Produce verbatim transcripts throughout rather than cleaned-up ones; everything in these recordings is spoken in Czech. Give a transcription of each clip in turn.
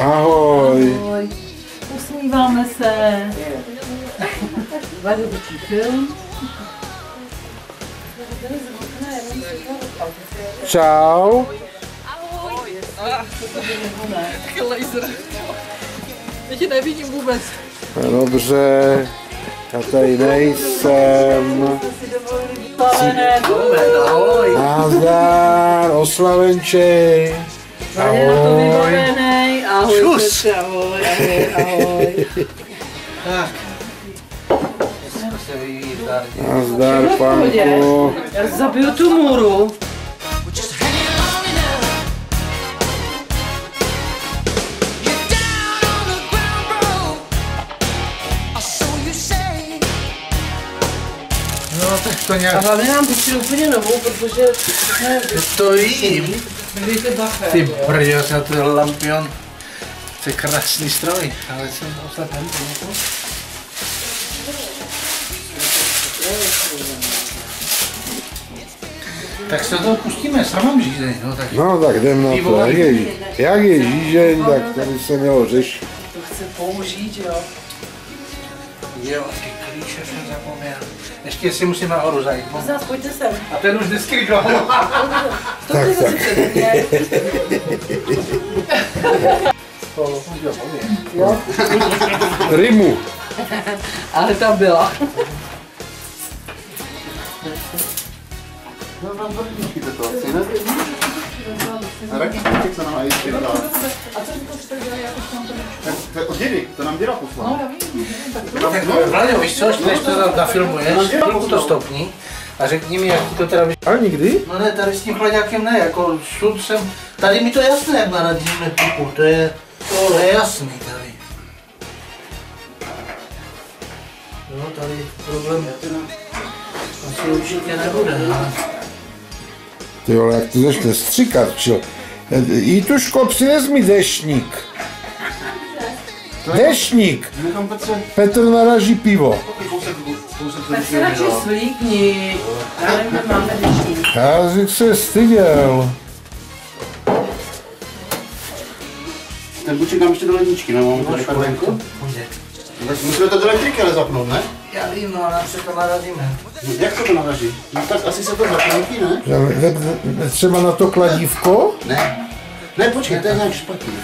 Ahoj. Ahoj. Usmíváme se. Vařivočí film. Čau. Taky laser. Já tě nevidím vůbec. Dobře, já tady nejsem. Ahoj. Nazdar, oslavenčej. Ahoj. Ahoj, Petře, ahoj, ahoj, ahoj. Tak. Nazdar, pánku. Já zabiju tu můru. No tak to nějak... A hlavně nám pustili úplně novou, protože jsme... To jím. Mějte bacha. Ty brďo, na to lampion. To je krásný stroj, ale jsem oslepen. Tak se do toho pustíme, sám mám žízeň, no tak... No tak jdem na to, jak je, jak je žížeň, tak to by se mělo řešit. To chce použít, jo. Jo, ty klíče jsem zapomněl. Ještě si musím nahoru zajít. No? Zás, pojďte sem. A ten už vždycky říkal. Tak, tak. Jo. Rimu. Ale tam byla. No, tam zařídíte to asi, ne? Na raketníček se nám aj ještě dá. A co to jste dělali, jak už tam to nešlo? To je od dědy, to nám děda poslal. No, já vím. Tak Vlaďo, víš co, než to nafilmuješ, chvilku to stopni a řekni mi, jak ti to teda vyšlo. Ale nikdy? No ne, tady s tím chlaďákem ne, jako sud jsem, tady mi to je jasné, jak na radíme typu, to je, to je jasný tady. No, tady problém asi určitě nebude, ale... Ty vole, jak to začne stříkat, čo? Jítuško, přines mi deštník. Deštník. Nechám Petře. Petr naraží pivo. Kousek, kousek Tak se radši slíkni. Já nevím, máme dešník. Já bych se styděl. Ten buček nám ještě do ledničky, no, mám tady venku. Musíme to do elektriky ale zapnout, ne? Já vím, no, ale napřed to narazíme. No, jak to to naraží? No tak asi se to zapnutí, ne? Ne- ne- Třeba na to kladívko? Ne. Ne, počkej, to je nějak špatně.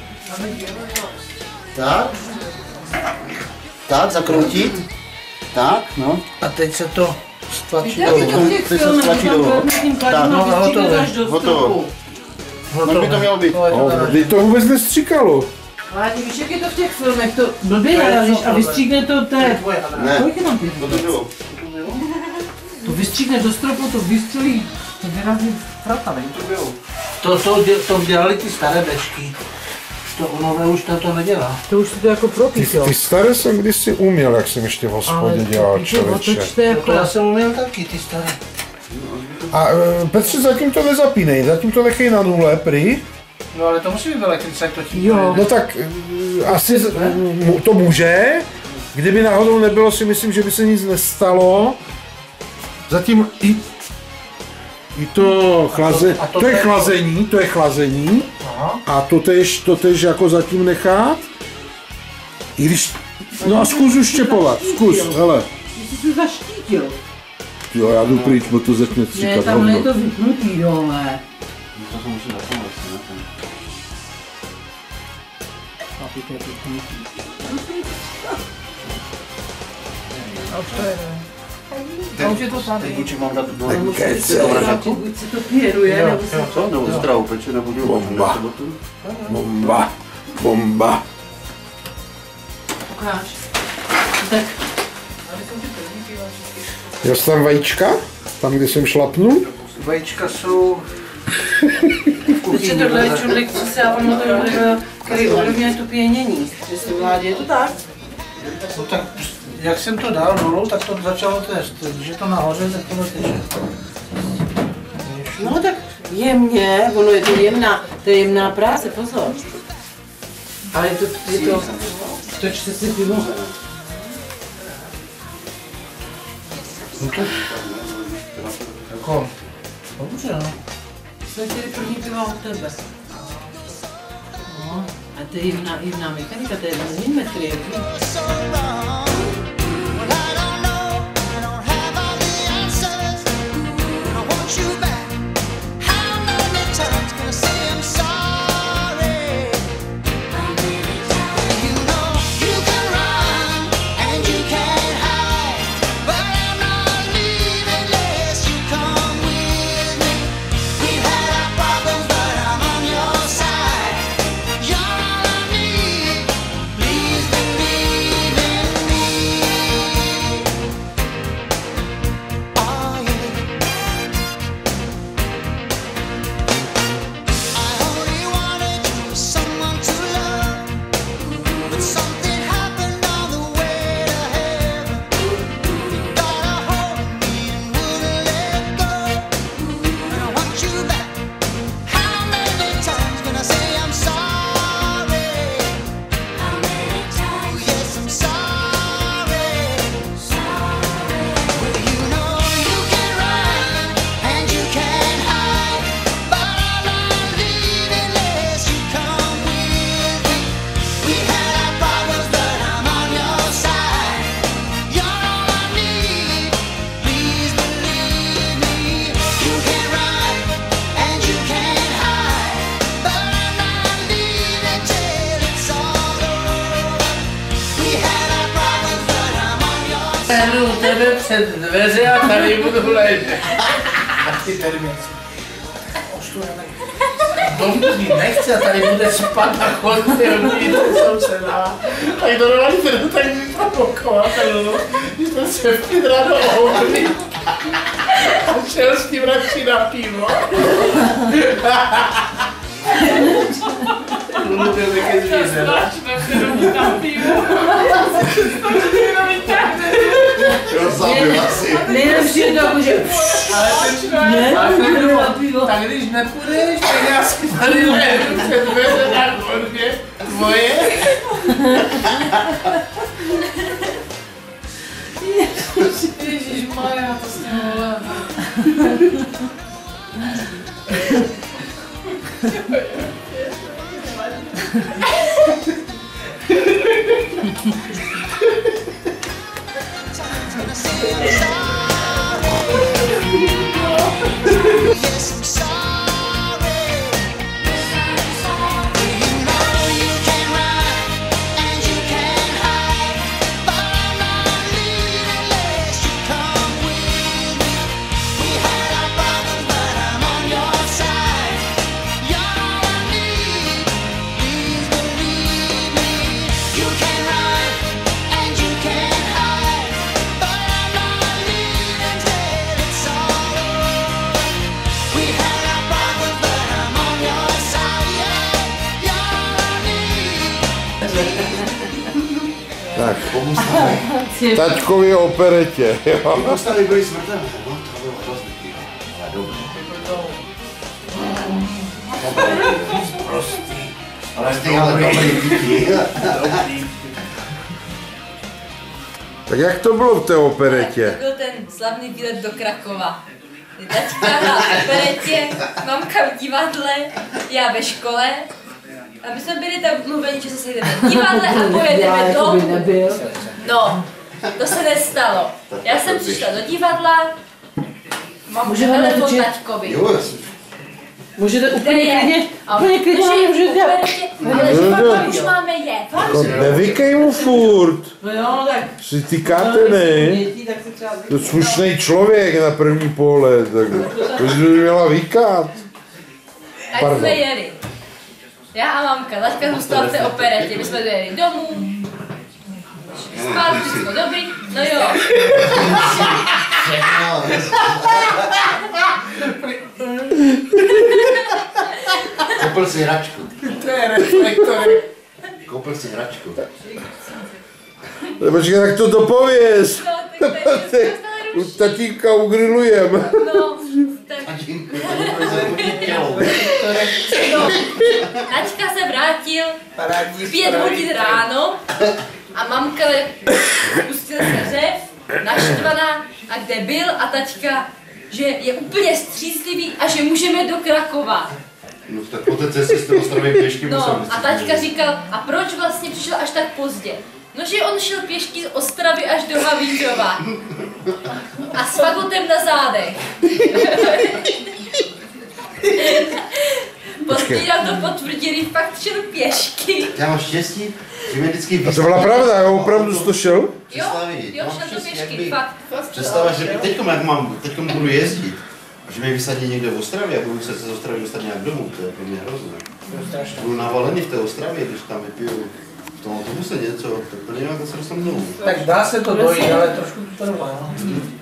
Tak. Tak, zakroutit. Tak, no. A teď se to stlačí Jak je to dolů. v těch Teď se filmech, stlačí tam dolů. kladne tím Tak, kladem no, a vystříkne hotovo. až do Hotovo. stropu. Tak by to mělo být. No, je to O, narazí. kdy to vůbec nestříkalo. Láďo, víš, jak je to v těch filmech, to blbě narazíš a vystříkne to té. Tvoje adresa. Ne, Kolik je tam těch? to to bylo. To vystříkne do stropu, to vystřelí, to vyrazí frata, ne? To bylo. To, to, dě- to dělali ty staré bešky. To nové už to, to nedělá. To už si to jako Ty, propíš, jo. ty staré jsem kdysi uměl, jak jsem ještě v hospodě dělal, ty člověče. otočte jako... To já jsem uměl taky, ty staré. A e, Petře, zatím to nezapínej, zatím to nechej na nule, prý. No ale to musí být v elektrice, jak to tím Jo. No tak e, asi z- mu- to může. Kdyby náhodou nebylo, si myslím, že by se nic nestalo. Zatím i, i to chlaze, a to to je je- chlazení, to je chlazení. Aha. A to tež, to tež jako zatím nechat. I když, no a zkus už štěpovat, zkus, hele. Ty jsi se zaštítil. Jo, já jdu pryč, bo to začne Ne, stříkat tam je hovno. to vypnutý dole. To se musí zapnout, ne? Papi, to je vypnutý. A už to jede. A už je to Ten tady. buček mám dát do Kece. Buď se to pěruje, Jo, nebo se... jo. Co? Nebo zdravou peče, nebo dělou. Bomba. Bomba, bomba. Ukáž. Tak. Jo, jsou tam vajíčka? Tam, kde jsem šlapnul? Vajíčka jsou... Protože tohle je čudlik, co se já vám který ovlivňuje to pěnění. Jestli vládě, je to tak? No tak, jak jsem to dal dolů, tak to začalo test. Když je to nahoře, tak to neteče. No tak jemně, ono je to jemná, to je jemná práce, pozor. Ale je to, je to, točte si pivo. No to, jako, dobře no. Jsme chtěli první pivo od tebe. No. A to je jivná, jivná mechanika, to je jeden metr, Seru tebe před dveře a tady budu ležet. A ty termíci. Dobrý, nechce, tady bude spát na chodbě, vidíte, jsem se dá. Tak to normálně to tak vyprovokoval, že jsme se vpědra do ohony. A šel s tím radši na pivo. Mluvil také zvíře, na pivo. Rozabil asi. nejlepší je to, že ale tak když nepůjdeš, tak já si tady ležu před dveře na chodbě tvoje. Ježišmarja, to s ním volám. Tak, taťkovi operetě, jo. Ty postavy byly smrtelné, no to bylo hrozný, ale dobrý. Prostý. Ale ty ale dobrý díky. Tak jak to bylo v té operetě? To byl ten slavný výlet do Krakova. Taťka na operetě, mamka v divadle, já ve škole. A my jsme byli tam mluveni, že se sejdeme v divadle a pojedeme domů. No, to se nestalo. Já jsem přišla do divadla, mám telefon taťkovi. můžete úplně Kde je? klidně, A úplně klidně že nám je v můžete dělat. operetě, ale že pak už máme jet. No, nevykej mu furt. No jo, tak. Si tykáte, ne? Tak si třeba To je slušný člověk na první pohled, tak to by měla vykat. Tak Pardon. jsme jeli. Já a mamka, taťka zůstala v té operetě, my jsme jeli domů. Spát, všechno dobrý, no jo. Koupil si hračku. To je reflektor. Koupil si hračku. Počkej, tak to dopověz. No, tak to je U tatínka ugrilujem. No, tak Tatínku, to je tělo. no. Taťka se vrátil v pět hodin ráno a mamka pustil se řev, naštvaná, a kde byl a taťka, že je úplně střízlivý a že můžeme do Krakova. No tak po té cestě z té Ostravy pěšky musel No myslet, a taťka že- říkal, a proč vlastně přišel až tak pozdě? No, že on šel pěšky z Ostravy až do Havířova. A s fagotem na zádech. Později nám to potvrdili, fakt šel pěšky. Já mám štěstí, že mě vždycky A to byla pravda, jo, opravdu jsi to šel? Jo, Představí, jo, no, šel to přesně, pěšky, jak by- fakt. Představa, že teďkom, jak mám, teďkom budu jezdit, a že mě vysadí někde v Ostravě a budu se z Ostravy dostat nějak domů, to je pro mě hrozné. Budu navalený v té Ostravě, když tam vypiju v tom autobuse něco, tak to nevím, jak se dostanu domů. Tak dá se to dojít, ale trošku to trvá. No.